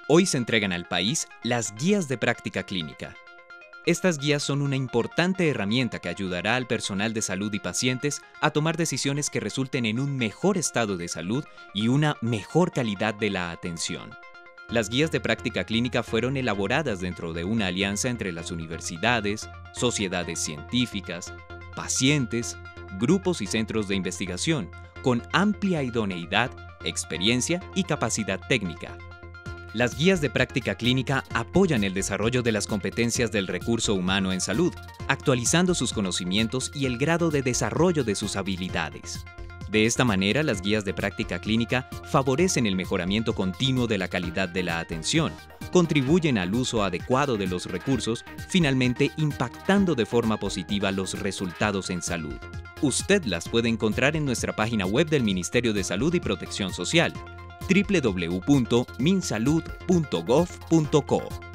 Hoy se entregan al país las guías de práctica clínica. Estas guías son una importante herramienta que ayudará al personal de salud y pacientes a tomar decisiones que resulten en un mejor estado de salud y una mejor calidad de la atención. Las guías de práctica clínica fueron elaboradas dentro de una alianza entre las universidades, sociedades científicas, pacientes, grupos y centros de investigación, con amplia idoneidad, experiencia y capacidad técnica. Las guías de práctica clínica apoyan el desarrollo de las competencias del recurso humano en salud, actualizando sus conocimientos y el grado de desarrollo de sus habilidades. De esta manera, las guías de práctica clínica favorecen el mejoramiento continuo de la calidad de la atención, contribuyen al uso adecuado de los recursos, finalmente impactando de forma positiva los resultados en salud. Usted las puede encontrar en nuestra página web del Ministerio de Salud y Protección Social, www.minsalud.gov.co.